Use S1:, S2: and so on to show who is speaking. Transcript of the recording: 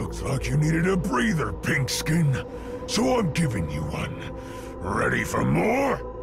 S1: Looks like you needed a breather, Pink Skin. So I'm giving you one. Ready for more?